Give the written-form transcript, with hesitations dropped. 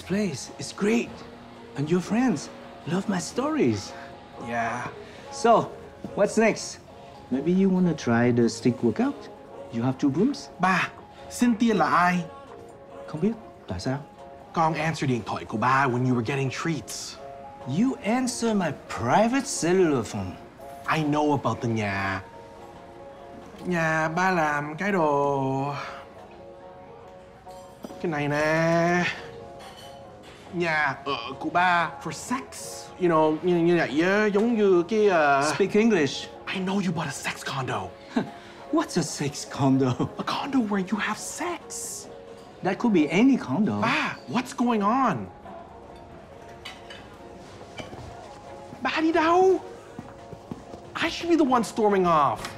place is great. And your friends love my stories. Yeah. So, what's next? Maybe you want to try the stick workout? You have 2 rooms? Ba, Cynthia là ai? Không biết. Tại sao? Con answer điện thoại của ba when you were getting treats. You answer my private cellular phone. I know about the nhà. Nhà ba làm cái đồ... Cái này nè. Nhà ở của ba for sex. You know, như vậy á, giống như cái... Speak English. I know you bought a sex condo. What's a sex condo? A condo where you have sex. That could be any condo. Ba, what's going on? Ba đi đâu? I should be the one storming off.